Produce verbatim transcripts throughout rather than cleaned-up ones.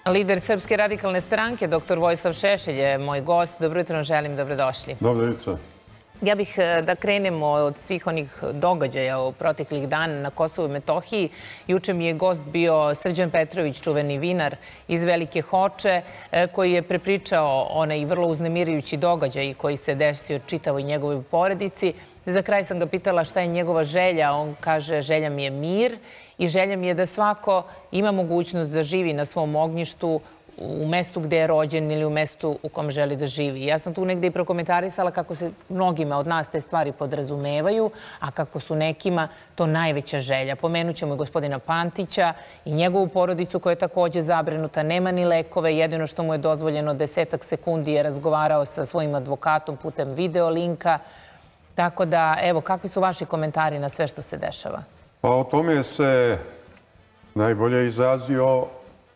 Lider Srpske radikalne stranke, doktor Vojislav Šešelj je moj gost. Dobro jutro, želim, dobrodošli. Dobro jutro. Ja bih da krenemo od svih onih događaja u proteklih dana na Kosovu i Metohiji. Juče mi je gost bio Srđan Petrović, čuveni vinar iz Velike Hoče, koji je prepričao onaj vrlo uznemirujući događaj koji se desio čitavoj njegovoj porodici. Za kraj sam ga pitala šta je njegova želja. On kaže, želja mi je mir i želja mi je da svako ima mogućnost da živi na svom ognjištu u mestu gde je rođen ili u mestu u kom želi da živi. Ja sam tu negde i prokomentarisala kako se mnogima od nas te stvari podrazumevaju, a kako su nekima to najveća želja. Pomenut ćemo i gospodina Pantića i njegovu porodicu koja je takođe zabrinuta. Nema ni lekove, jedino što mu je dozvoljeno desetak sekundi je razgovarao sa svojim advokatom putem video linka. Tako da, evo, kakvi su vaši komentari na sve što se dešava? Pa o tome se najbolje izrazio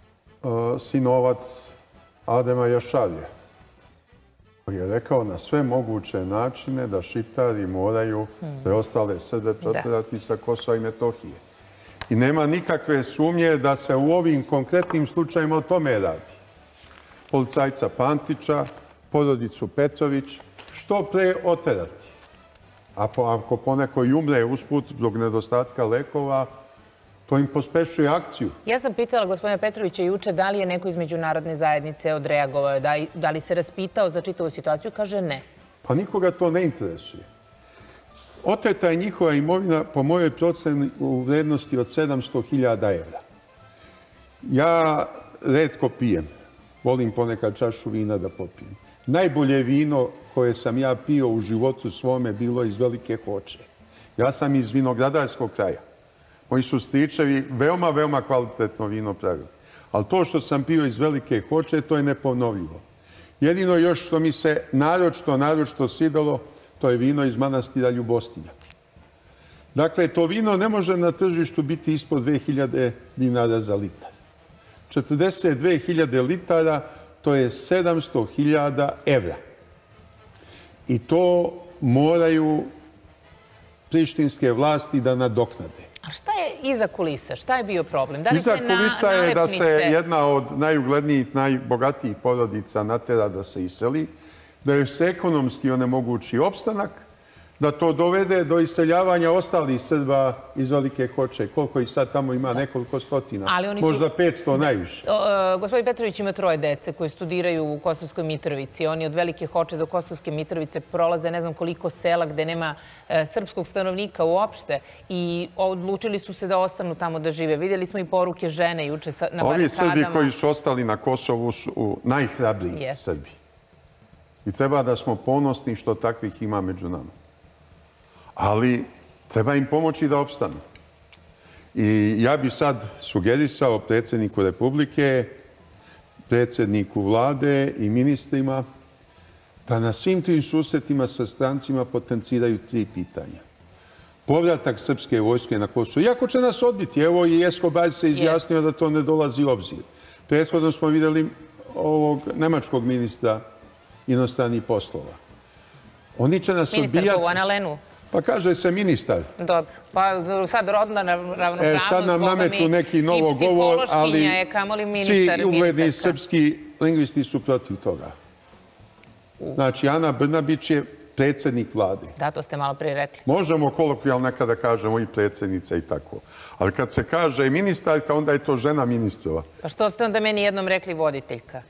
sinovac Adema Jašarija, koji je rekao na sve moguće načine da Šiptari moraju preostale Srbe proterati sa Kosova i Metohije. I nema nikakve sumnje da se u ovim konkretnim slučajima o tome radi. Policajca Pantića, porodicu Petrović, što pre oterati. A ako poneko i umre usput zbog nedostatka lekova, to im pospešuje akciju. Ja sam pitala gospodina Petrovića juče da li je neko iz međunarodne zajednice odreagovao, da li se raspitao za čitavu situaciju, kaže ne. Pa nikoga to ne interesuje. Oteta je njihova imovina po mojoj proceni u vrednosti od sedamsto hiljada evra. Ja retko pijem, volim ponekad čašu vina da popijem. Najbolje vino koje sam ja pio u životu svome bilo iz Velike Hoče. Ja sam iz vinogradarskog kraja. Moji su stričevi veoma, veoma kvalitetno vino pravili. Ali to što sam pio iz Velike Hoče, to je neponovljivo. Jedino još što mi se naročito, naročito svidalo, to je vino iz manastira Ljubostinja. Dakle, to vino ne može na tržištu biti ispod dve hiljade dinara za litar. četrdeset dve hiljade litara, to je sedamsto hiljada evra. I to moraju prištinske vlasti da nadoknade. A šta je iza kulisa? Šta je bio problem? Iza kulisa je da se jedna od najuglednijih, najbogatijih porodica natera da se iseli, da joj se ekonomski onemogući opstanak, da to dovede do iseljavanja ostalih Srba iz Velike Hoče. Koliko ih sad tamo ima? Nekoliko stotina. Možda petsto najviše. Gospodin Petrović ima troje dece koje studiraju u Kosovskoj Mitrovici. Oni od Velike Hoče do Kosovske Mitrovice prolaze ne znam koliko sela gde nema srpskog stanovnika uopšte i odlučili su se da ostanu tamo da žive. Vidjeli smo i poruke žene juče na barikadama. Ovi Srbi koji su ostali na Kosovu su najhrabriji Srbi. I treba da smo ponosni što takvih ima među nama. Ali treba im pomoći da opstanu. I ja bih sad sugerisao predsjedniku Republike, predsjedniku vlade i ministrima da na svim tim susretima sa strancima potenciraju tri pitanja. Povratak srpske vojske na Kosovo. Iako će nas odbiti, evo i Escobar se izjasnio da to ne dolazi u obzir. Prethodno smo vidjeli ovog nemačkog ministra inostranih poslova. Oni će nas odbijati... Ministar Kovana Lenu. Pa kaže se ministar. Dobro. Pa sad rodna ravnopravnost, sad nam nameću neki novo govor, ali svi ugledni srpski lingvisti su protiv toga. Znači, Ana Brnabić je predsjednik vlade. Da, to ste malo prije rekli. Možemo kolokvijalno nekada kažemo i predsjednica i tako. Ali kad se kaže ministarka, onda je to žena ministrova. Pa što ste onda meni jednom rekli voditeljka?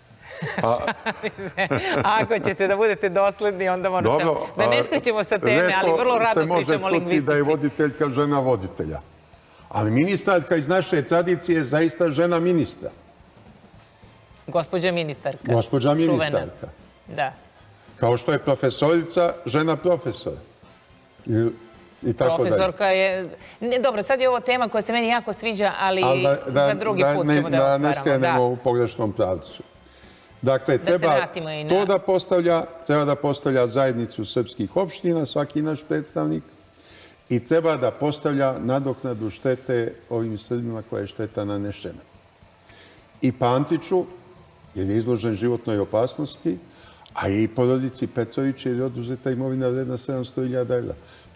Ako ćete da budete dosledni, onda možemo da ne skrećemo sa teme, ali vrlo rado pričamo o lingvistici. Se može čuti da je voditeljka žena voditelja. Ali ministarka iz naše tradicije je zaista žena ministra. Gospođa ministarka. Gospođa ministarka. Da. Kao što je profesorica, žena profesor. I tako dalje. Profesorka je... Dobro, sad je ovo tema koja se meni jako sviđa, ali za drugi put ćemo da otvaramo. Da ne skrenemo u pogrešnom pravcu. Dakle, treba to da postavlja, treba da postavlja zajednicu srpskih opština, svaki naš predstavnik, i treba da postavlja nadoknadu štete ovim Srbima koja je šteta nanešena. I Pantiću, jer je izložen životnoj opasnosti, a i porodici Petrović jer je oduzeta imovina vredna sedamsto hiljada evra.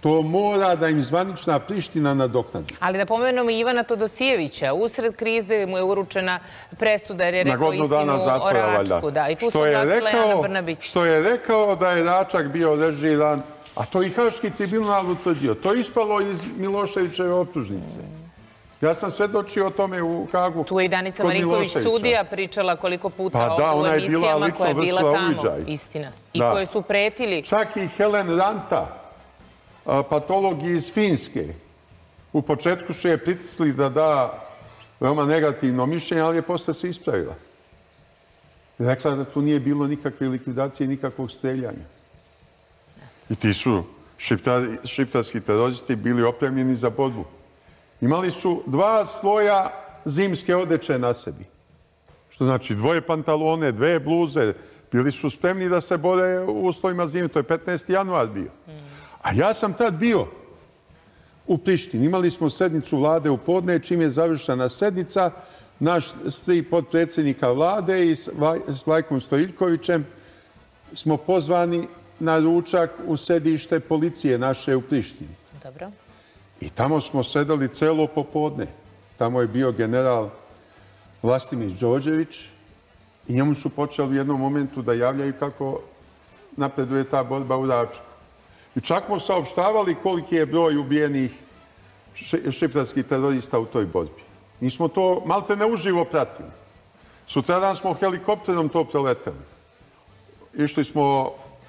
To mora da im zvanična Priština nadoknadi. Ali da pomenemo Ivana Todosijevića. Usred krize mu je uručena presuda jer je rekao istinu o Račku. I tu se oglasila Ana Brnabić. Što je rekao da je Račak bio režiran, a to i Haški tribunal utvrdio. To je ispalo iz Miloševićeve optužnice. Ja sam svedočio o tome u Hagu. Tu je i Danica Marinković sudija pričala koliko puta u emisijama koja je bila tamo. Istina. I koje su pretili. Čak i Helen Ranta, patolog iz Finske. U početku su je pritisli da da veoma negativno mišljenje, ali je posle se ispravila. Rekla da tu nije bilo nikakve likvidacije, nikakvog streljanja. I ti su šiptarski teroristi bili opremljeni za borbu. Imali su dva sloja zimske odeće na sebi. Što znači dvoje pantalone, dve bluze. Bili su spremni da se bore u uslovima zime. To je petnaesti januar bio. A ja sam tad bio u Prištini. Imali smo sednicu vlade u podne. Čim je završena sednica, naš tri potpredsjednika vlade i s Vlajkom Stojiljkovićem smo pozvani na ručak u sedište policije naše u Prištini. Dobro. I tamo smo sedeli celo popodne. Tamo je bio general Vlastimir Đorđević i njemu su počeli u jednom momentu da javljaju kako napreduje ta borba u Račku. I čak mu saopštavali koliki je broj ubijenih šiptarskih terorista u toj borbi. Mi smo to malte ne uživo pratili. Sutradan smo helikopterom to preleteli. Išli smo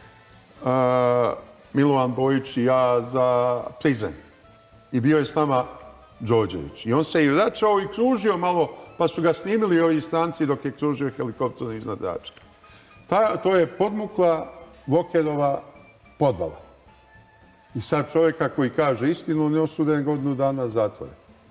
Milovan Bojić i ja za Prizren. I bio je s nama Đorđević. I on se i vraćao i kružio malo, pa su ga snimili ovi stranci dok je kružio helikopterom iznad Račka. To je podmukla Vokerova podvala. I sad čovjeka koji kaže istinu, on je osuden godinu dana zatvora.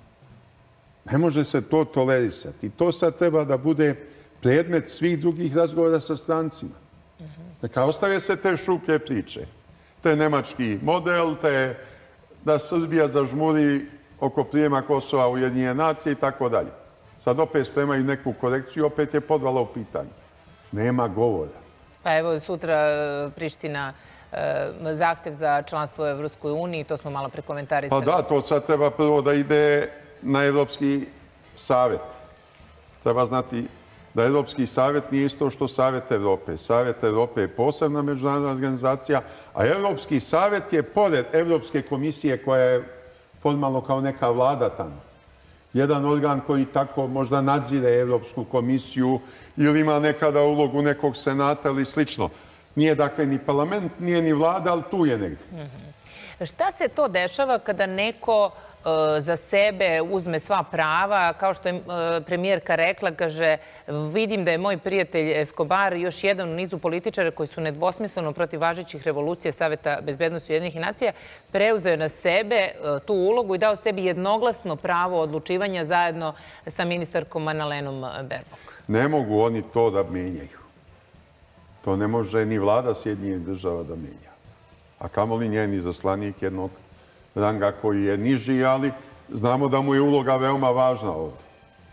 Ne može se to tolerisati. I to sad treba da bude predmet svih drugih razgovora sa strancima. Neka ostave se te šuplje priče. Te nemački model, te da Srbija zažmuri oko prijema Kosova u Ujedinjene nacije i tako dalje. Sad opet spremaju neku korekciju, opet je podvala u pitanju. Nema govora. Pa evo sutra Priština zahtev za članstvo u Evropskoj uniji, to smo malo prekomentarisali. Pa da, to sad treba prvo da ide na Evropski savet. Treba znati da Evropski savet nije isto što Savet Evrope. Savet Evrope je posebna međunarodna organizacija, a Evropski savet je pored Evropske komisije koja je formalno kao neka vlada tamo. Jedan organ koji tako možda nadzire Evropsku komisiju ili ima nekada ulogu nekog senata ili slično. Nije dakle ni parlament, nije ni vlada, ali tu je negdje. Šta se to dešava kada neko za sebe uzme sva prava? Kao što je premijerka rekla, kaže, vidim da je moj prijatelj Escobar još jedan u nizu političara koji su nedvosmisleno protiv važećih revolucija Saveta bezbednosti Ujedinjenih nacija, preuzeo na sebe tu ulogu i dao sebi jednoglasno pravo odlučivanja zajedno sa ministarkom Annalenom Baerbock. Ne mogu oni to da menjaju. To ne može ni vlada Sjedinjenih država da menja. A kamoli njeni zaslanik jednog ranga koji je niži, ali znamo da mu je uloga veoma važna ovdje.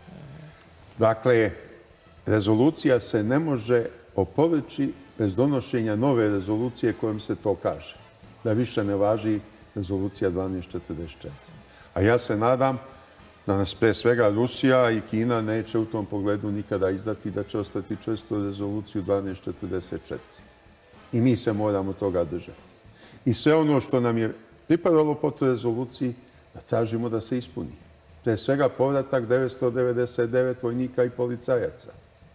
Dakle, rezolucija se ne može opovrći bez donošenja nove rezolucije kojom se to kaže. Da više ne važi rezolucija dvanaest četrdeset četiri. A ja se nadam da nas pre svega Rusija i Kina neće u tom pogledu nikada izdati, da će ostati čvrsto rezoluciju dvanaest četrdeset četiri. I mi se moramo toga držati. I sve ono što nam je pripadalo po toj rezoluciji, da tražimo da se ispuni. Pre svega povratak devetsto devedeset devet vojnika i policajaca.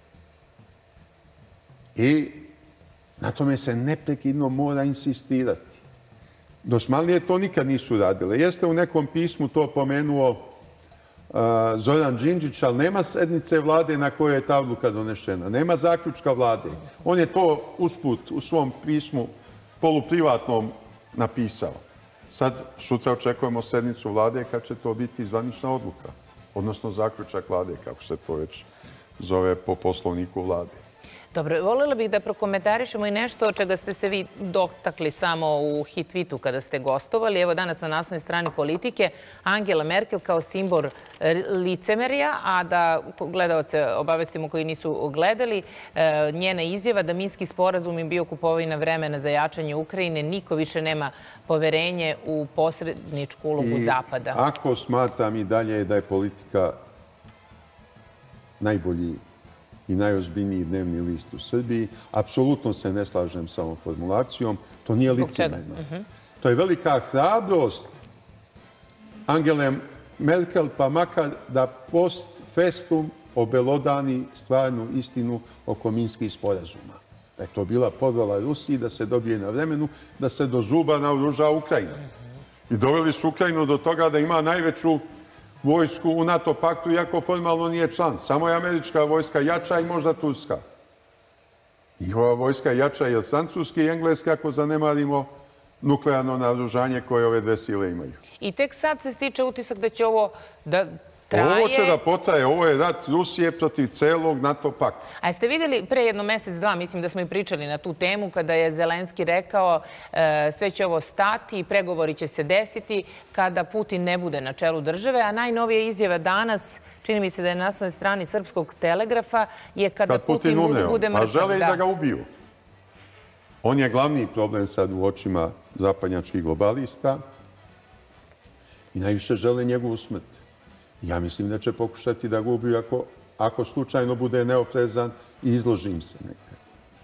I na tome se neprekidno mora insistirati. Dosmanlije to nikad nisu radile. Jeste u nekom pismu to pomenuo Zoran Đinđić, ali nema sednice vlade na kojoj je ta odluka donešena. Nema zaključka vlade. On je to usput u svom pismu poluprivatnom napisao. Sad sutra očekujemo sednicu vlade kad će to biti zvanična odluka, odnosno zaključak vlade, kako se to već zove po poslovniku vlade. Dobro, voljela bih da prokomentarišemo i nešto čega ste se vi dotakli samo u Hitvitu kada ste gostovali. Evo danas na naslovnoj strani Politike Angela Merkel kao simbol licemerja, a da gledalce obavestimo koji nisu gledali, njena izjava da Minski sporazum im bio kupovina vremena za jačanje Ukrajine, niko više nema poverenje u posredničku ulogu Zapada. Ako smatram i dalje da je politika najbolji i najozbiljniji dnevni list u Srbiji, apsolutno se ne slažem sa ovom formulacijom. To nije licemerno. To je velika hrabrost Angele Merkel, pa makar da post festum obelodani stvarnu istinu oko Minskih sporazuma. Da je to bila podvala Rusiji da se dobije na vremenu, da se do zuba naoruža Ukrajina. I doveli su Ukrajinu do toga da ima najveću vojsku u NATO paktu, iako formalno nije član. Samo je američka vojska jača i možda turska. Njihova vojska jača je od francuske i engleske, ako zanemarimo nuklearno naoružanje koje ove dve sile imaju. I tek sad se stiče utisak da će ovo da traje... Ovo će da potraje. Ovo je rat Rusije protiv celog NATO pakta. A jeste vidjeli pre jedno mesec, dva, mislim da smo i pričali na tu temu, kada je Zelenski rekao sve će ovo stati i pregovori će se desiti kada Putin ne bude na čelu države, a najnovija izjava danas, čini mi se da je na naslovnoj strani Srpskog telegrafa, je kada Putin bude mrtav. Pa žele i da ga ubiju. On je glavni problem sad u očima zapadnjačkih globalista i najviše žele njegovu smrt. Ja mislim da će pokušati da ga ubiju ako, ako slučajno bude neoprezan i izloži im se nekaj.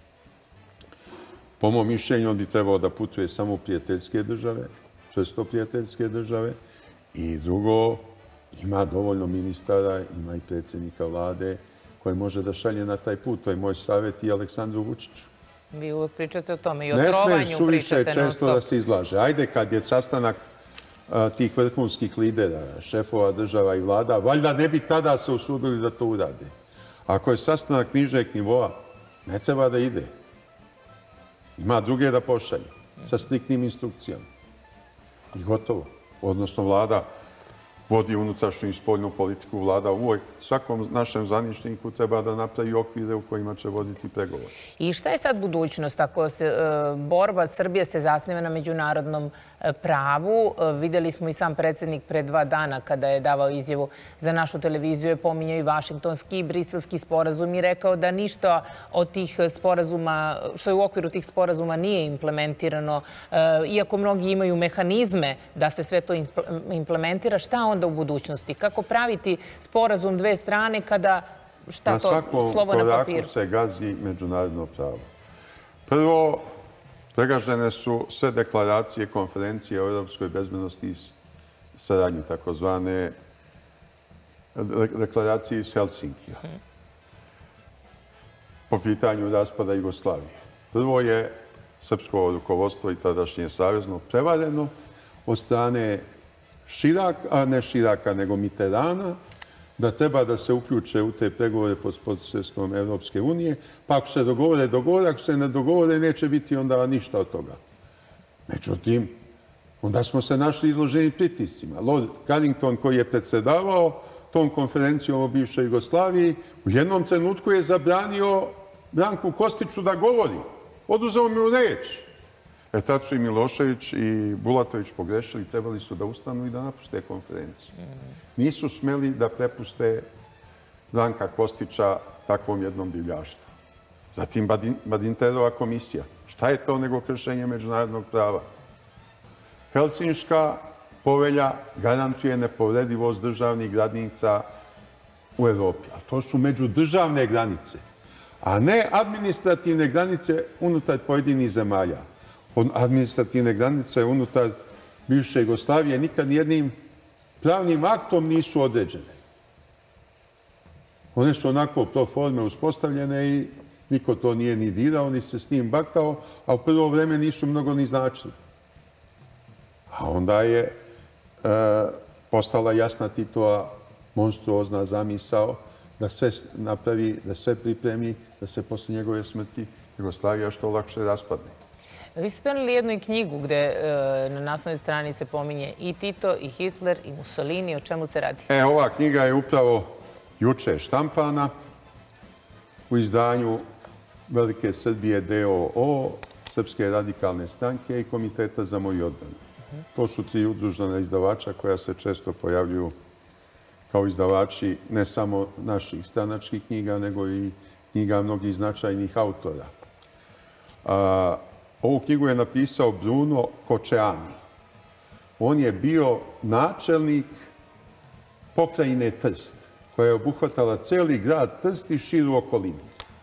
Po mom mišljenju, on bi trebao da putuje samo u prijateljske države, često prijateljske države, i drugo, ima dovoljno ministara, ima i predsjednika vlade koji može da šalje na taj put. To je moj savjet i Aleksandru Vučiću. Vi uvek pričate o tome i o trovanju pričate. Ne sme suviše često da se izlaže. Ajde, kad je sastanak tih vrhunskih lidera, šefova država i vlada, valjda ne bi tada se usudili da to urade. Ako je sastanak nižeg nivoa, ne treba da ide. Ima druge da pošalje sa striktnim instrukcijama. I gotovo. Odnosno, vlada vodi unutrašnju i spoljnu politiku. Vlada uvek svakom našem zvaničniku treba da napravi okvire u kojima će voditi pregovor. I šta je sad budućnost ako se borba Srbije se zasniva na međunarodnom pravu? Videli smo i sam predsjednik pre dva dana kada je davao izjavu za našu televiziju, je pominjao i Vašingtonski i Briselski sporazum i rekao da ništa od tih sporazuma, što je u okviru tih sporazuma nije implementirano, iako mnogi imaju mehanizme da se sve to implementira. Šta onda u budućnosti? Kako praviti sporazum dve strane kada šta to slovo na papiru? Na svakom koraku se gazi međunarodno pravo. Prvo, pregažene su sve deklaracije konferencije o europskoj bezbednosti i saradnji, takozvane deklaracije iz Helsinkija po pitanju raspada Jugoslavije. Prvo je srpsko rukovodstvo i tadašnje savezno prevareno od strane Širaka, a ne Širaka, nego Mitterana, da treba da se uključe u te pregovore pod posredstvom Evropske unije, pa ako se dogovore, dogovore, ako se ne dogovore, neće biti onda ništa od toga. Međutim, onda smo se našli izloženi pritiscima. Lord Carrington, koji je predsjedavao tom konferencijom o bivšoj Jugoslaviji, u jednom trenutku je zabranio Branku Kostiću da govori. Oduzeo mi u reč. E tad su i Milošević i Bulatović pogrešili, trebali su da ustanu i da napuste konferenciju. Nisu smeli da prepuste Branka Kostića takvom jednom divljaštvu. Zatim Badinterova komisija. Šta je to nego kršenje međunarodnog prava? Helsinška povelja garantuje nepovredivost državnih granica u Evropi. A to su međudržavne granice, a ne administrativne granice unutar pojedinih zemalja. Administrativne granice unutar bivše Jugoslavije nikad nijednim pravnim aktom nisu određene. One su onako pro forme uspostavljene i niko to nije ni dirao, ni se s tim baktao, a u prvo vreme nisu mnogo ni značili. A onda je postala jasna Titova monstruozna zamisao da sve napravi, da sve pripremi, da se posle njegove smrti Jugoslavija što lakše raspadne. Vi ste doneli jednu knjigu gde na naslovnoj strani se pominje i Tito, i Hitler, i Mussolini. O čemu se radi? E, ova knjiga je upravo juče štampana u izdanju Velike Srbije D O O, Srpske radikalne stranke i Komiteta za moju odbranu. To su tri udružena izdavača koja se često pojavljuju kao izdavači ne samo naših stranačkih knjiga, nego i knjiga mnogih značajnih autora. A, ovu knjigu je napisao Bruno Kočeani. On je bio načelnik pokrajine Trst, koja je obuhvatala celi grad Trst i širu okolinu.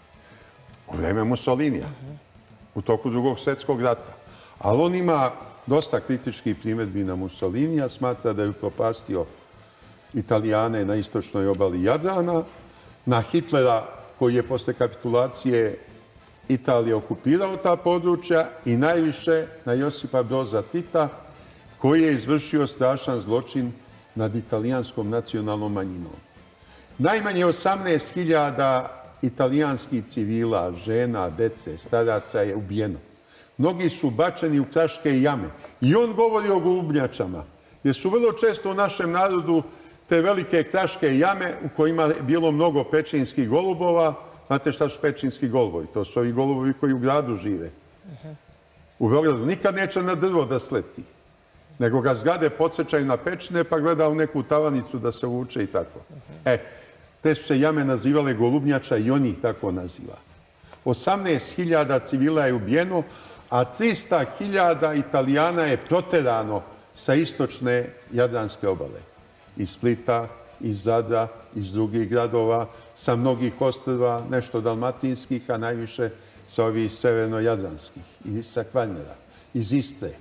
U vreme Mussolinija, u toku Drugog svjetskog rata. Ali on ima dosta kritičkih primjedbi na Mussolinija, smatra da je upropastio Italijane na istočnoj obali Jadrana, na Hitlera koji je posle kapitulacije Italije okupirao ta područja i najviše na Josipa Broza Tita koji je izvršio strašan zločin nad italijanskom nacionalnom manjinom. Najmanje osamnaest hiljada italijanskih civila, žena, dece, staraca je ubijeno. Mnogi su bačeni u kraške jame. I on govori o golubnjačama, jer su vrlo često u našem narodu te velike kraške jame u kojima je bilo mnogo pečinskih golubova. Znate šta su pečinski golubovi? To su ovi golubovi koji u gradu žive. U Beogradu nikad neće na drvo da sleti, nego ga zgrade podsjećaju na pečine pa gleda u neku tavanicu da se vuče i tako. E, te su se jame nazivale golubnjača i on ih tako naziva. osamnaest hiljada civila je ubijeno, a trista hiljada Italijana je proterano sa istočne Jadranske obale. Iz Splita, iz Zadra, iz drugih gradova, sa mnogih ostrva, nešto dalmatinskih, a najviše sa ovih severno-jadranskih, i sa Kvarnera, iz Istre.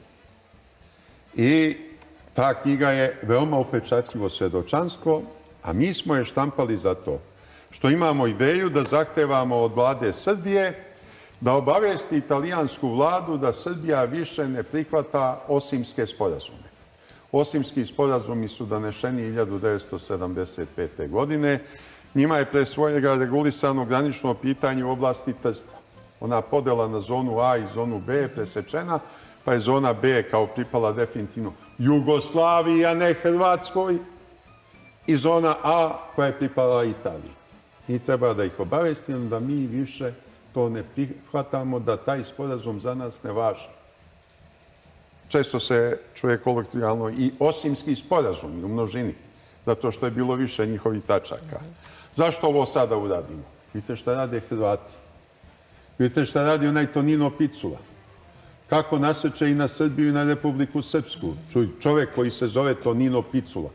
I ta knjiga je veoma upečatljivo svedočanstvo, a mi smo je štampali za to što imamo ideju da zahtevamo od vlade Srbije da obavesti italijansku vladu da Srbija više ne prihvata Osimske sporazume. Osimski sporazumi su donešeni hiljadu devetsto sedamdeset pete. godine. Njima je pre svojega regulisano granično pitanje u oblasti Trsta. Ona podela na zonu A i zonu B je presečena, pa je zona B kao pripala definitivno Jugoslaviji, a ne Hrvatskoj, i zona A koja je pripala Italiji. I treba da ih obavestimo da mi više to ne prihvatamo, da taj sporazum za nas ne važi. Često se čuje kolokvijalno i Osimski sporazum u množini, zato što je bilo više njihovih tačaka. Zašto ovo sada uradimo? Vidite šta rade Hrvati. Vidite šta radi onaj Tonino Picula. Kako nasrće i na Srbiju i na Republiku Srpsku. Čovek koji se zove Tonino Picula.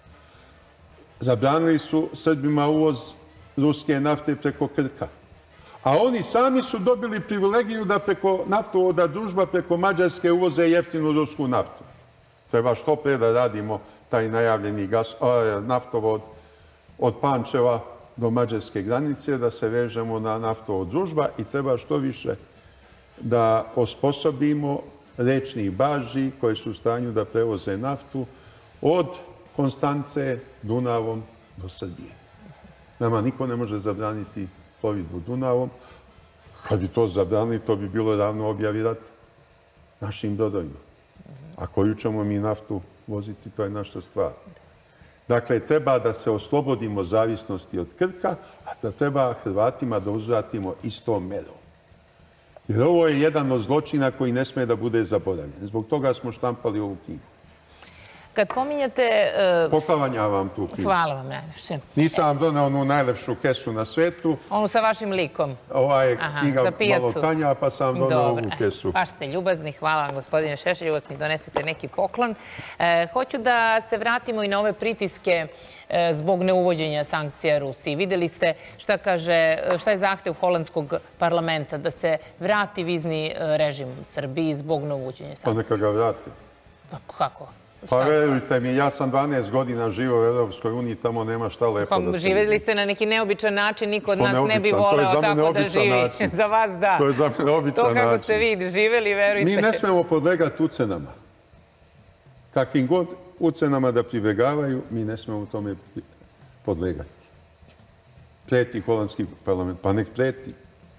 Zabranili su Srbima uvoz ruske nafte preko Krka. A oni sami su dobili privilegiju da preko naftovoda Družba preko Mađarske uvoze jeftinu rusku naftu. Treba što pre da radimo taj najavljeni gas, a, naftovod od Pančeva do mađarske granice, da se vežemo na naftovod Družba i treba što više da osposobimo rečnih barži koje su u stanju da prevoze naftu od Konstance Dunavom do Srbije. Nama niko ne može zabraniti plovidbu Dunavom. Kad bi to zabranili, to bi bilo ravno objavi rata našim brodovima. A koju ćemo mi naftu voziti, to je naša stvar. Dakle, treba da se oslobodimo zavisnosti od Krka, a da treba Hrvatima da uzvratimo istom merom. Jer ovo je jedan od zločina koji ne sme da bude zaboravljen. Zbog toga smo štampali ovu knjigu. Kad pominjate... Poklavanjavam tu knjigu. Hvala vam najlepše. Nisam vam doneo onu najlepšu kesu na svetu. Onu sa vašim likom. Ova je knjiga malo tanja, pa sam vam doneo ovu kesu. Baš ste ljubazni. Hvala vam, gospodine Šešelj. Uvek mi donesete neki poklon. Hoću da se vratimo i na ove pritiske zbog neuvođenja sankcija Rusiji. Videli ste šta kaže, šta je zahtev holandskog parlamenta da se vrati vizni režim Srbiji zbog neuvođenja sankcija. Pa neka ga vrati. Pa kako? Pa verujte mi, ja sam dvanaest godina živao u Evropskoj uniji, tamo nema šta lepo da se... Pa živjeli ste na neki neobičan način, niko od nas ne bi voleo tako da živi. Za vas da. To je za mene običan način. To kako ste vi živjeli, verujte. Mi ne smemo podlegati ucenama. Kakvim god ucenama da pribegavaju, mi ne smemo tome podlegati. Preti holandski parlament, pa nek preti.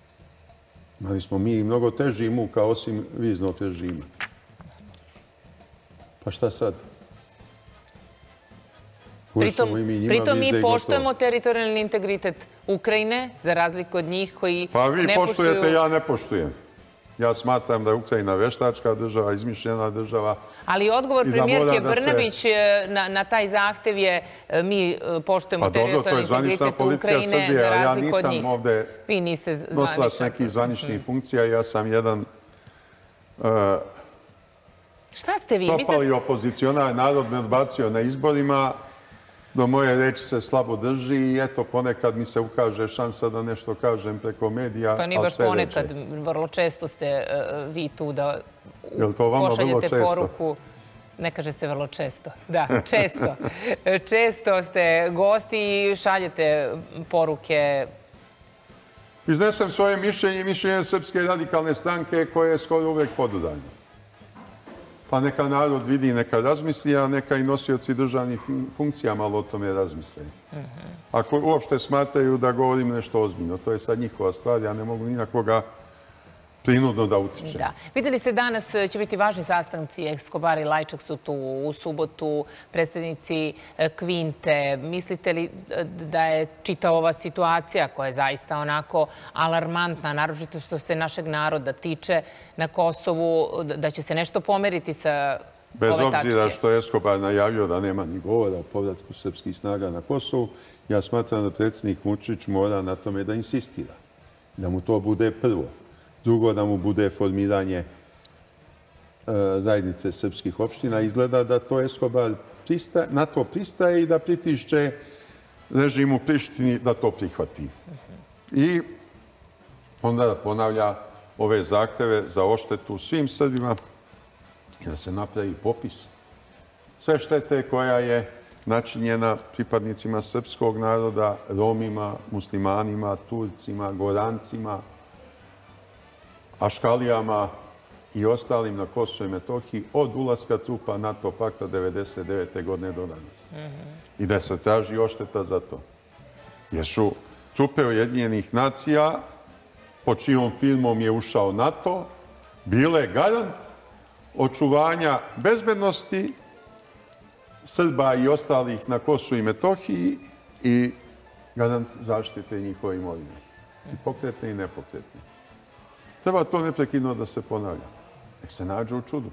Imali smo mi mnogo teži muka, osim viznog režima. Pa šta sad? Pritom mi poštujemo teritorijalni integritet Ukrajine, za razliku od njih koji Pa vi ne poštujete, poštuju... ja ne poštujem. Ja smatram da je Ukrajina veštačka država, izmišljena država. Ali odgovor i da premijerke mora da se- Brnabić e, na, na taj zahtev je e, mi e, poštujemo Pa dobro, to je teritorijalni zvanična integritet politika Ukrajine Srbije, za a ja razliku od njih. nisam ovde Vi niste nosilac zvaničan. nekih zvaničnih funkcija. Ja sam jedan Šta ste vi? Vi ste- propali opozicionar, narod me odbacio na izborima, do moje reči se slabo drži i eto, ponekad mi se ukaže šansa da nešto kažem preko medija, Pa nije ali baš sve ponekad, ređe. vrlo često ste e, vi tu da u- Jel to vama vrlo pošaljete često? poruku. Ne kaže se vrlo često. Da, često. Često ste gosti i šaljete poruke. Iznesem svoje mišljenje i mišljenje Srpske radikalne stranke koje je skoro uvek podudarno. Pa neka narod vidi, neka razmisli, a neka i nosioci državnih fun- funkcija malo o tome razmisle. Ako uopšte smatraju da govorim nešto ozbiljno, to je sad njihova stvar, ja ne mogu ni na koga prinudno da utičem. Da. Videli ste danas će biti važni sastanci. Escobar i Lajčak su tu u subotu, predstavnici e, Kvinte. Mislite li e, da je čita ova situacija koja je zaista onako alarmantna, naročito što se našeg naroda tiče na Kosovu, da- da će se nešto pomeriti sa Bez ove obzira tačke? što je Escobar najavio da nema ni govora o povratku srpskih snaga na Kosovu, ja smatram da predsjednik Vučić mora na tome da insistira. Da mu to bude prvo. Drugo, da mu bude formiranje e, zajednice srpskih opština. Izgleda da to Escobar prista, na to pristaje i da pritišće režimu Prištini da to prihvati. I onda ponavlja ove zahteve za oštetu svim Srbima i da se napravi popis sve štete koja je načinjena pripadnicima srpskog naroda, Romima, muslimanima, Turcima, Gorancima, Aškalijama i ostalim na Kosovu i Metohiji od ulaska trupa NATO pakta devedeset devete godine do danas. I da se traži ošteta za to. Jer su trupe Ujedinjenih nacija, pod čijom firmom je ušao NATO, bile garant očuvanja bezbednosti Srba i ostalih na Kosovu i Metohiji i garant zaštite njihove imovine. I pokretne i nepokretne. Treba to neprekidno da se ponavlja. Nek se nađe u čudu.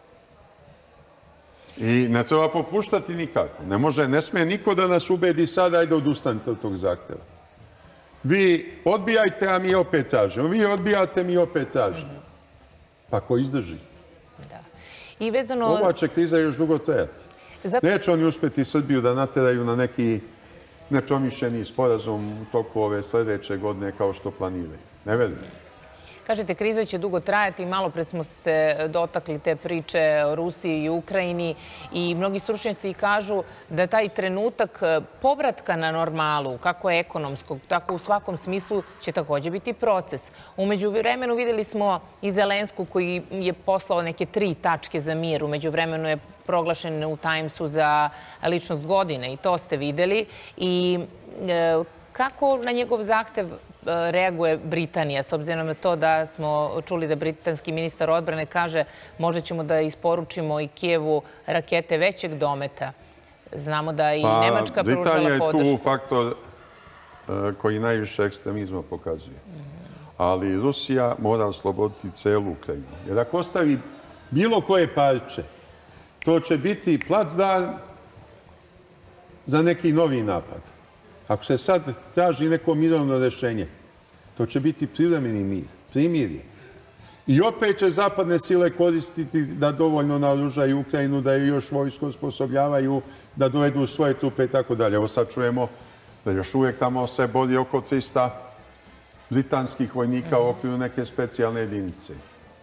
I ne treba popuštati nikako. Ne može, ne sme niko da nas ubedi sada, ajde odustanite od tog zahteva. Vi odbijajte, a mi opet tražimo. Vi odbijate, mi opet tražimo. Pa ko izdrži? Da. I vezano... Ova će kriza još dugo trajati. Zato- Neće oni uspeti Srbiju da nateraju na neki nepromišljeni sporazum u toku ove sljedeće godine kao što planiraju. Ne verujem. Kažete, kriza će dugo trajati. Malo pre smo se dotakli te priče o Rusiji i Ukrajini i mnogi stručnjaci kažu da taj trenutak povratka na normalu, kako ekonomskog, tako u svakom smislu, će također biti proces. Umeđu vremenu vidjeli smo i Zelensku koji je poslao neke tri tačke za mir. Umeđu vremenu je proglašen u Timesu za ličnost godine i to ste vidjeli. I e, kako na njegov zahtev reaguje Britanija, s obzirom na to da smo čuli da britanski ministar odbrane kaže možda ćemo da isporučimo i Kijevu rakete većeg dometa. Znamo da i Nemačka pružala podršku. Britanija je tu faktor uh, koji najviše ekstremizma pokazuje. Ali Rusija mora osloboditi celu Ukrajinu. Jer ako ostavi bilo koje parče, to će biti placdarm za neki novi napad. Ako se sad traži neko mirovno rešenje, to će biti privremeni mir, primirje. I opet će zapadne sile koristiti da dovoljno naoružaju Ukrajinu, da ju još vojsko osposobljavaju, da dovedu svoje trupe i tako dalje. Evo sad čujemo da još uvijek tamo se bori oko trista britanskih vojnika u okviru neke specijalne jedinice.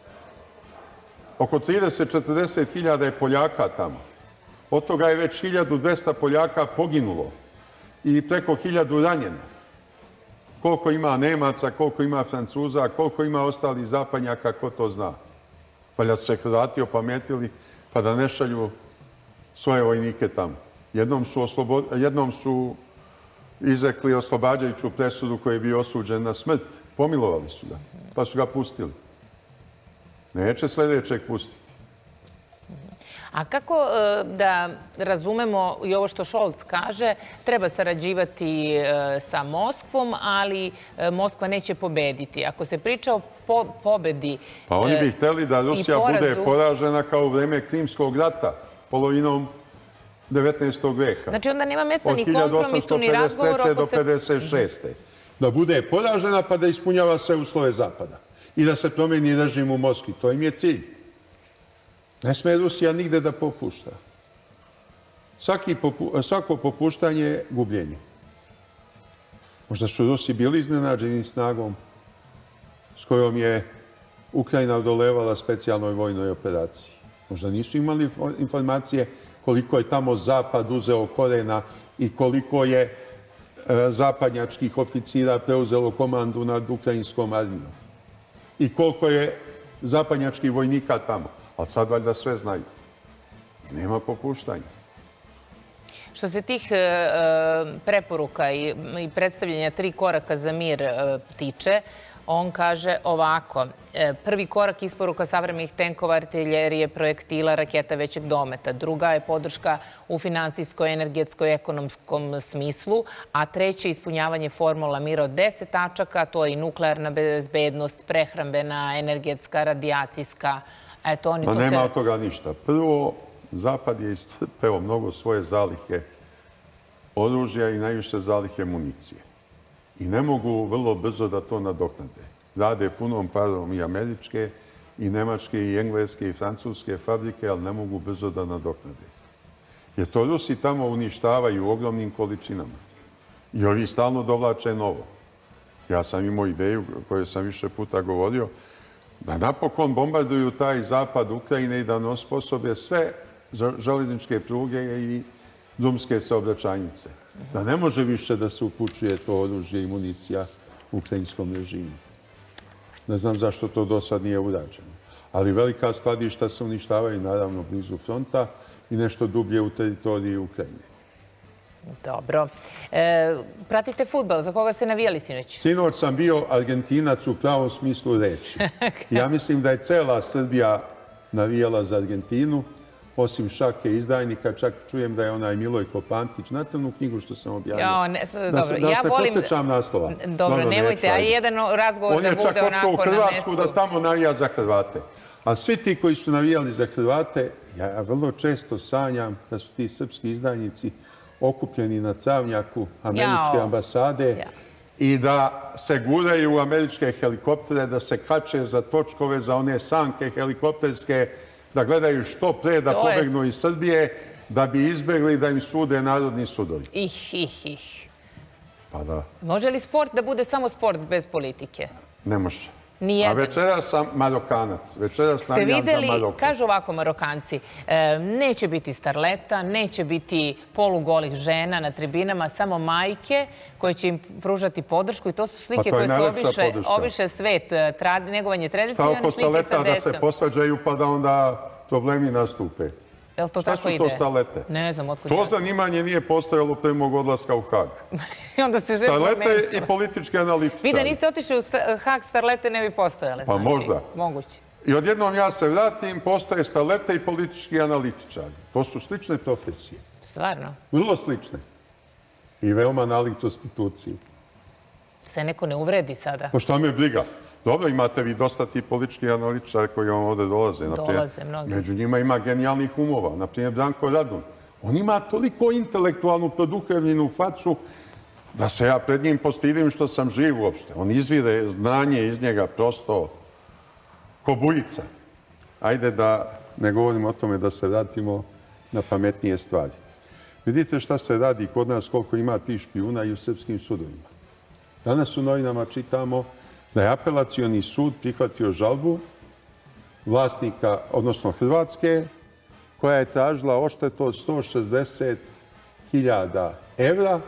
Oko trideset do četrdeset hiljada je Poljaka tamo. Od toga je već hiljadu dvesta Poljaka poginulo i preko hiljadu ranjeno. Koliko ima Nemaca, koliko ima Francuza, koliko ima ostalih zapadnjaka, ko to zna. Valjda su se Hrvati opametili pa da ne šalju svoje vojnike tamo. Jednom su, oslobo... Jednom su izrekli oslobađajuću presudu koji je bio osuđen na smrt. Pomilovali su ga, pa su ga pustili. Neće sljedećeg pustiti. A kako da razumemo i ovo što Scholz kaže, treba sarađivati sa Moskvom, ali Moskva neće pobediti. Ako se priča o pobedi... Pa oni bi hteli da Rusija bude poražena kao u vreme Krimskog rata, polovinom devetnaestog veka. Znači onda nema mesta ni kompromisu, ni razgovoru. Od hiljadu osamsto pedeset treće do pedeset šeste. Da bude poražena pa da ispunjava sve uslove Zapada. I da se promeni režim u Moskvi. To im je cilj. Ne sme Rusija nigde da popušta. Svako popuštanje je gubljenje. Možda su Rusi bili iznenađeni snagom s kojom je Ukrajina odolevala specijalnoj vojnoj operaciji. Možda nisu imali informacije koliko je tamo Zapad uzeo korena i koliko je zapadnjačkih oficira preuzelo komandu nad ukrajinskom armijom. I koliko je zapadnjačkih vojnika tamo. Ali sad valjda sve znaju. I nema popuštanja. Što se tih preporuka i predstavljanja tri koraka za mir tiče, on kaže ovako. Prvi korak isporuka savremenih tenkova, artiljerije, projektila, raketa većeg dometa. Druga je podrška u finansijskoj, energetskoj, ekonomskom smislu. A treće, ispunjavanje formula mira od deset tačaka. To je i nuklearna bezbednost, prehrambena, energetska, radijacijska. Ma nema od toga ništa. Prvo, Zapad je iscrpeo mnogo svoje zalihe oružja i najviše zalihe municije. I ne mogu vrlo brzo da to nadoknade. Rade punom parom i američke, i nemačke, i engleske, i francuske fabrike, ali ne mogu brzo da nadoknade. Jer to Rusi tamo uništavaju u ogromnim količinama. I ovi stalno dovlače novo. Ja sam imao ideju, koju sam više puta govorio, da napokon bombarduju taj zapad Ukrajine i da ne osposobe sve železničke pruge i drumske saobraćajnice. Da ne može više da se upućuje to oružje i municija ukrajinskom režimu. Ne znam zašto to do sad nije urađeno. Ali velika skladišta se uništavaju naravno blizu fronta i nešto dublje u teritoriji Ukrajine. Dobro. Pratite fudbal. Za koga ste navijali sinoć? Sinoć sam bio Argentinac u pravom smislu reči. Ja mislim da je cela Srbija navijala za Argentinu, osim Šake izdajnika. Čak čujem da je onaj Milojko Pantić, znate onu knjigu što sam objavio? Da se podsjećam naslova. Dobro, nemojte, a jedan razgovor da bude onako na mestu. On je čak otišao u Hrvatsku da tamo navija za Hrvate. A svi ti koji su navijali za Hrvate, ja vrlo često sanjam da su ti srpski izdajnici okupljeni na travnjaku američke ambasade i da se guraju u američke helikoptere, da se kače za točkove, za one sanke helikopterske, da gledaju što pre da pobegnu iz Srbije, da bi izbegli da im sude narodni sudovi. Ih, ih, ih. Pa da. Može li sport da bude samo sport bez politike? Ne može. Nijedan. A večeras sam Marokanac. Večeras navijam za Maroko. Kažu ovako Marokanci, neće biti starleta, neće biti polugolih žena na tribinama, samo majke koje će im pružati podršku i to su slike koje su obiše svet, negovanje tradicionalne slike sa decom. Šta oko staleta da se posvađaju pa da onda problemi nastupe? Šta su to stalete? Ne znam, otkud je. To zanimanje nije postojalo pre mog odlaska u Hag. Starlete i politički analitičari. Vi da niste otišli u Hag, starlete ne bi postojale. Pa možda. Moguće. I odjednom ja se vratim, postoje starlete i politički analitičari. To su slične profesije. Stvarno? Vrlo slične. I veoma nalik prostituciji. Se neko ne uvredi sada? Pa šta me briga? Dobro, imate vi dosta ti politički analitičari koji vam ovde dolaze. Dolaze, mnogi. Među njima ima genijalnih umova. Naprimjer, Branko Radun. On ima toliko intelektualnu produhevljenu facu da se ja pred njim postidim što sam živ uopšte. On izvire znanje iz njega prosto ko bujica. Ajde da ne govorimo o tome, da se vratimo na pametnije stvari. Vidite šta se radi kod nas, koliko ima tih špijuna i u srpskim sudovima. Danas u novinama čitamo da je apelacioni sud prihvatio žalbu vlasnika, odnosno Hrvatske, koja je tražila odštetu od sto šezdeset hiljada evra,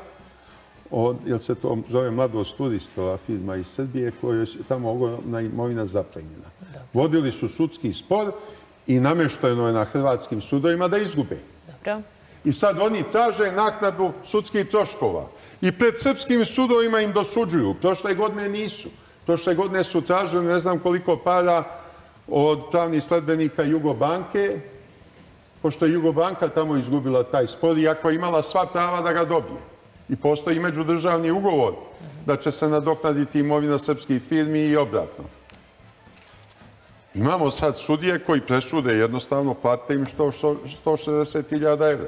jer se to zove Mladost turistova firma iz Srbije, koja je tamo ogromna imovina zaplenjena. Vodili su sudski spor i namešteno je na hrvatskim sudovima da izgube. I sad oni traže naknadu sudskih troškova. I pred srpskim sudovima im dosuđuju. Prošle godine nisu. Prošle godine su tražili ne znam koliko para od pravnih sledbenika Jugobanke pošto je Jugobanka tamo izgubila taj spor, iako je imala sva prava da ga dobije. I postoji međudržavni ugovor da će se nadoknaditi imovina srpskih firmi i obratno. Imamo sad sudije koji presude jednostavno plate im sto šezdeset hiljada evra.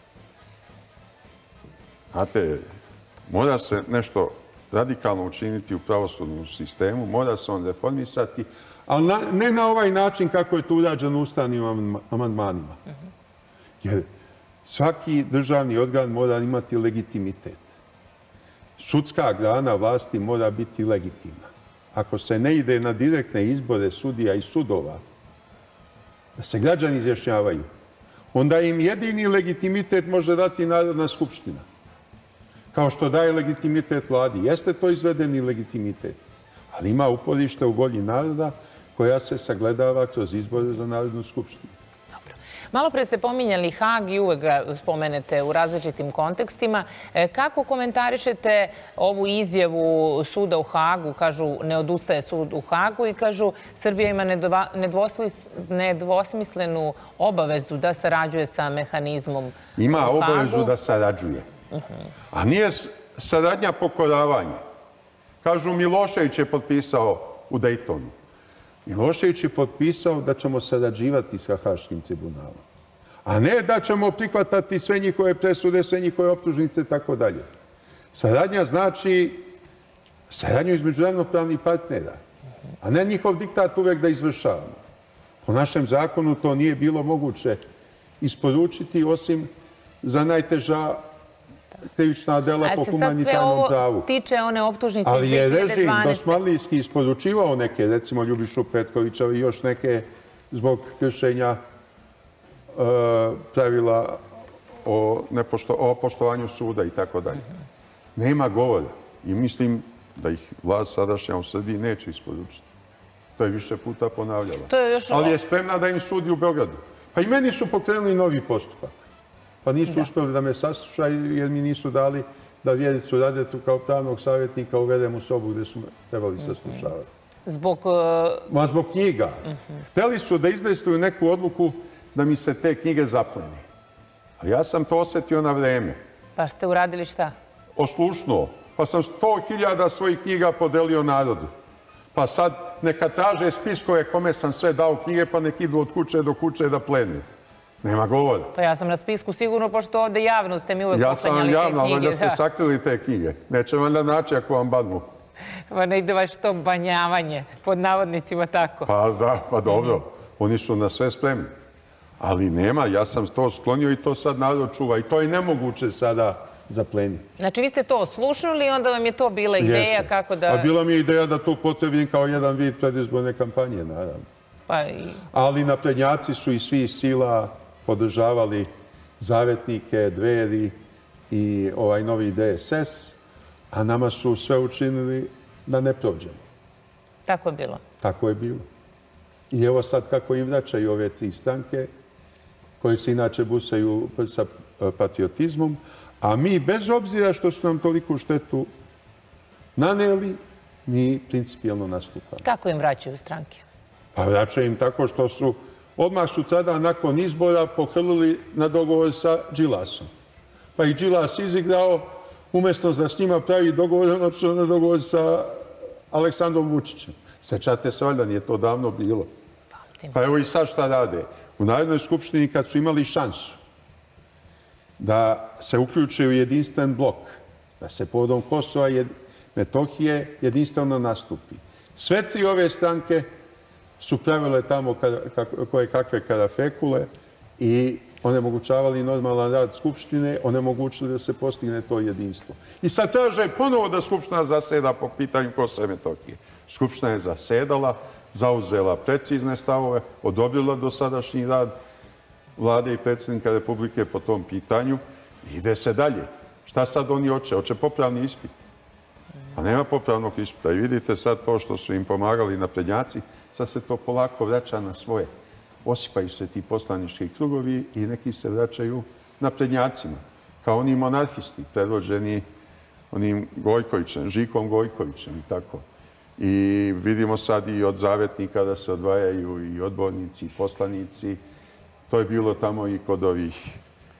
Znate, mora se nešto radikalno učiniti u pravosudnom sistemu, mora se on reformisati, ali ne na ovaj način kako je to urađeno ustavnim amandmanima. Jer svaki državni organ mora imati legitimitet. Sudska grana vlasti mora biti legitimna. Ako se ne ide na direktne izbore sudija i sudova, da se građani izjašnjavaju, onda im jedini legitimitet može dati Narodna skupština. Kao što daje legitimitet vladi. Jeste to izvedeni legitimitet, ali ima uporište u volji naroda koja se sagledava kroz izbore za Narodnu skupštinu. Malo pre ste pominjali Hag i uvek ga spomenete u različitim kontekstima. Kako komentarišete ovu izjavu suda u Hagu? Kažu, ne odustaje sud u Hagu i kažu Srbija ima nedvosmislenu obavezu da sarađuje sa mehanizmom u Hagu. Ima obavezu da sarađuje. A nije saradnja pokoravanje. Kažu, Milošević je potpisao u Dejtonu. Milošević je potpisao da ćemo sarađivati sa Haškim tribunalom, a ne da ćemo prihvatati sve njihove presude, sve njihove optužnice i tako dalje. Saradnja znači saradnju između ravnopravnih partnera, a ne njihov diktat uvek da izvršavamo. Po našem zakonu to nije bilo moguće isporučiti osim za najteža krivična dela po humanitarnom pravu. Tiče one optužnice ali je režim dosmanlijski isporučivao neke, recimo Ljubišu Petkovića i još neke zbog kršenja pravila o poštovanju suda i tako dalje. Nema govora i mislim da ih vlast sadašnja u Srbiji neće isporučiti. To je više puta ponavljala. Ali je spremna da im sudi u Beogradu. Pa i meni su pokrenuli novi postupak. Pa nisu uspjeli da me saslušaju jer mi nisu dali da Vjericu Radetu kao pravnog savjetnika uvedem u sobu gde su me trebali saslušavati. Zbog... Ma zbog knjiga. Hteli su da izdejstvuju neku odluku da mi se te knjige zapleni. A ja sam to osjetio na vreme. Pa ste uradili šta? Oslušnuo. Pa sam sto hiljada svojih knjiga podelio narodu. Pa sad neka traže spiskove kome sam sve dao knjige pa nek idu od kuće do kuće da plene. Nema govora. Pa ja sam na spisku sigurno, pošto ovde javno ste mi uvek poklanjali te knjige. Ja sam javno, ali da ste sakrili te knjige. Neće vam da naći ako vam badnu. Pa ne ide vaš to banjavanje, pod navodnicima tako. Pa da, pa dobro. Oni su na sve spremni. Ali nema, ja sam to sklonio i to sad narod čuva. I to je nemoguće sada zapleniti. Znači vi ste to oslušnuli i onda vam je to bila ideja kako da... A bila mi je ideja da to upotrebim kao jedan vid predizborne kampanje, naravno. Ali naprednjaci su i svi sila podržavali Zavetnike, Dveri i ovaj novi D S S, a nama su sve učinili da ne prođemo. Tako je bilo. Tako je bilo. I evo sad kako im vraćaju ove tri stranke, koje se inače busaju sa patriotizmom, a mi, bez obzira što su nam toliku štetu naneli, mi principijelno nastupamo. Kako im vraćaju stranke? Pa vraćaju im tako što su odmah su tada nakon izbora pohrlili na dogovor sa Đilasom. Pa i Đilas izigrao, umjesto da s njima pravi dogovor, on odšao na dogovor sa Aleksandrom Vučićem. Sećate se, valjda nije to davno bilo. Pa evo i sad šta rade. U Narodnoj skupštini kad su imali šansu da se uključe u jedinstven blok, da se povodom Kosova i Metohije jedinstveno nastupi. Sve tri ove stranke su pravile tamo koje kakve karafekule i onemogućavali normalan rad Skupštine, onemogućili da se postigne to jedinstvo. I sad traže ponovo da Skupština zaseda po pitanju Kosova i Metohije. Skupština je zasedala, zauzela precizne stavove, odobrila dosadašnji rad vlade i predsjednika Republike po tom pitanju i ide se dalje. Šta sad oni hoće? Hoće popravni ispit. Pa nema popravnog ispita. I vidite sad to što su im pomagali naprednjaci, sad se to polako vraća na svoje. Osipaju se ti poslanički krugovi i neki se vraćaju naprednjacima. Kao oni monarhisti, predvođeni onim Gojkovićem, Žikom Gojkovićem i tako. I vidimo sad i od Zavetnika da se odvajaju i odbornici, i poslanici. To je bilo tamo i kod ovih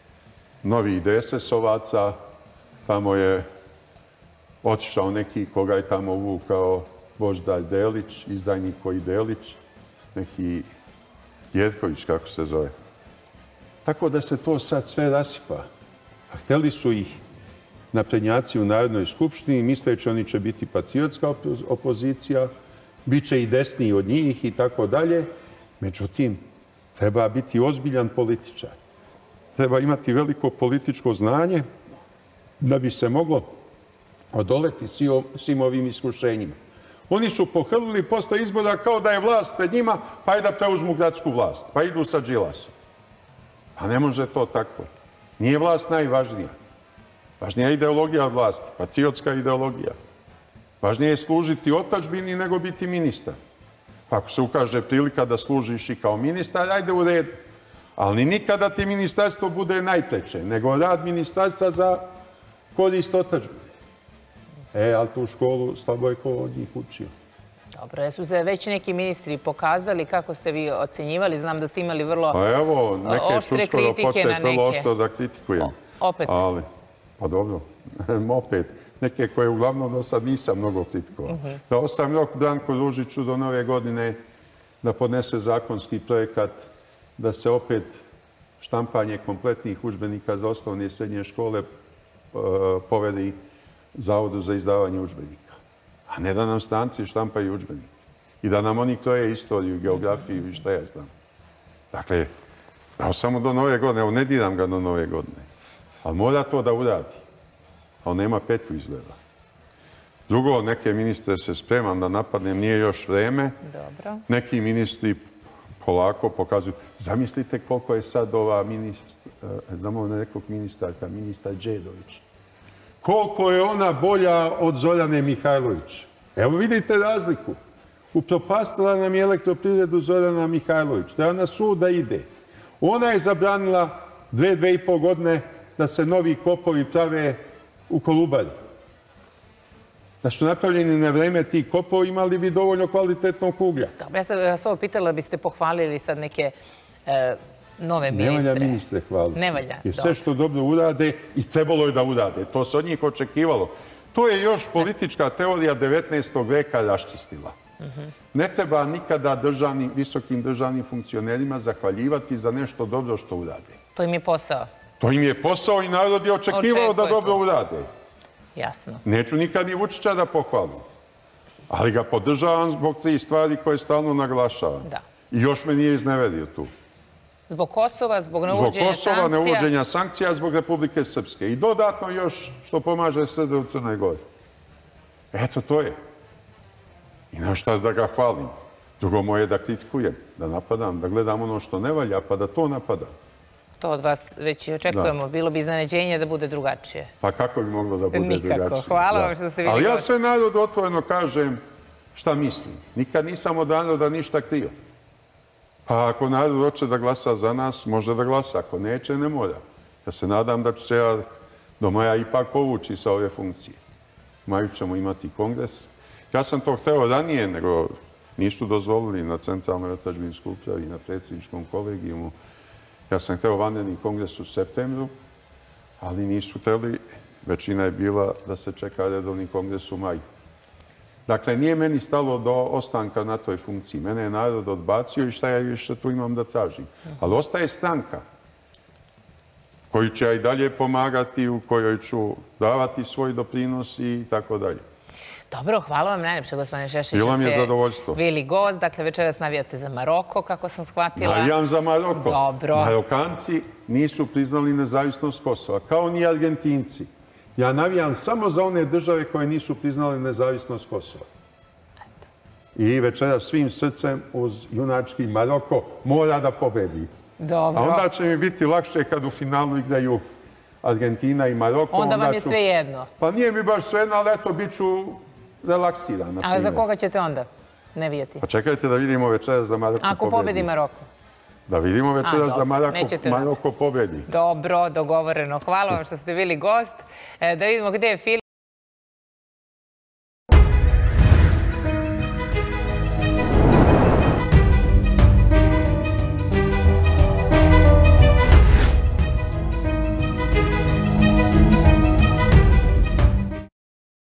novih D S S-ovaca. Tamo je otišao neki koga je tamo uvukao Božidar Delić, izdajnik koji Delić, neki Jerković, kako se zove. Tako da se to sad sve rasipa. A hteli su ih naprednjaci u Narodnoj skupštini, misleći oni će biti patriotska opozicija, bit će i desniji od njih i tako dalje. Međutim, treba biti ozbiljan političar. Treba imati veliko političko znanje da bi se moglo odoleti svim ovim iskušenjima. Oni su pohrlili posle izbora kao da je vlast pred njima, pa i da preuzmu gradsku vlast, pa idu sa Đilasom. A ne može to tako. Nije vlast najvažnija. Važnija je ideologija od vlasti, patriotska ideologija. Važnije je služiti otadžbini nego biti ministar. Ako se ukaže prilika da služiš i kao ministar, ajde u redu. Ali nikada ti ministarstvo bude najpreče, nego rad ministarstva za korist otadžbine. E, ali tu školu slabo je ko od njih učio. Dobro, jesu se već neki ministri pokazali, kako ste vi ocenjivali? Znam da ste imali vrlo Pa evo, neke ću uskoro početi vrlo oštro da kritikujem. Opet? Ali, pa dobro, opet. Neke koje uglavnom do sad nisam mnogo kritikovao. Da ostavim rok Branku Ružiću do nove godine da podnese zakonski projekat da se opet štampanje kompletnih udžbenika za osnovne i srednje škole poveri Zavodu za izdavanje udžbenika. A ne da nam stranci štampaju udžbenike. I da nam oni kroje istoriju, geografiju i šta ja znam. Dakle, dao samo do nove godine, evo ne diram ga do nove godine. Ali mora to da uradi. Ali nema petlju izgleda. Drugo, neke ministre se spremam da napadnem, nije još vreme. Dobro. Neki ministri polako pokazuju. Zamislite koliko je sad ova ministra, znamo nekog ministarka, ministar Đedović. Koliko je ona bolja od Zorane Mihajlović. Evo vidite razliku. Upropastila nam je elektroprivredu Zorana Mihajlović. Treba na sud da ide. Ona je zabranila dve, dve i pol godine da se novi kopovi prave u Kolubari. Da su napravljeni na vreme ti kopovi, imali bi dovoljno kvalitetnog uglja. Dobro, ja sam vas ovo pitala da biste pohvalili sad neke nove ministre. Ne valja ministre hvaliti. Ne valja. Jer sve što dobro urade i trebalo je da urade. To se od njih očekivalo. To je još politička teorija devetnaestog veka raščistila. Ne treba nikada visokim državnim funkcionerima zahvaljivati za nešto dobro što urade. To im je posao. To im je posao i narod je očekivao da dobro urade. Jasno. Neću nikad ni Vučića da pohvalim. Ali ga podržavam zbog tri stvari koje stalno naglašavam. Da. I još me nije izneverio tu. Zbog Kosova, zbog neuvođenja sankcija? Zbog Kosova, neuvođenja sankcija, zbog Republike Srpske. I dodatno još što pomaže Srbe u Crnoj Gori. Eto, to je. I na šta da ga hvalim. Drugo moje da kritikujem, da napadam, da gledam ono što ne valja, pa da to napadam. To od vas već i očekujemo. Bilo bi iznenađenje da bude drugačije. Pa kako bi moglo da bude drugačije? Nikako. Hvala vam što ste bili gosti. Ali ja sve narodu otvoreno kažem šta mislim. Nikad nisam od naroda ništa krio. Pa ako narod hoće da glasa za nas, može da glasa. Ako neće, ne mora. Ja se nadam da ću se ja do maja ipak povući sa ove funkcije. U maju ćemo imati kongres. Ja sam to hteo ranije, nego nisu dozvolili na Centralnoj otadžbinskoj upravi i na predsjedničkom kolegijumu. Ja sam hteo vanredni kongres u septembru, ali nisu hteli. Većina je bila da se čeka redovni kongres u maju. Dakle, nije meni stalo do ostanka na toj funkciji. Mene je narod odbacio i šta ja više tu imam da tražim. Ali ostaje stranka koju će ja i dalje pomagati, u kojoj ću davati svoj doprinos i tako dalje. Dobro, hvala vam najljepše, gospodine Šešelj. Bilo mi je zadovoljstvo. Bili gost, dakle večeras navijate za Maroko, kako sam shvatila. Navijam za Maroko. Dobro. Marokanci nisu priznali nezavisnost Kosova, kao ni Argentinci. Ja navijam samo za one države koje nisu priznali nezavisnost Kosova. I večeras svim srcem uz junački Maroko mora da pobedi. Dobro. A onda će mi biti lakše kad u finalu igraju Argentina i Maroko. Onda vam je sve jedno. Pa nije mi baš sve jedno, ali eto, bit ću relaksiran. A za koga ćete onda navijati? Pa čekajte da vidimo večeras da Maroko pobedi. Ako pobedi Maroko? Da vidimo večeras da Maroko pobedi. Dobro, dogovoreno. Hvala vam što ste bili gost. Da vidimo gde je Filip.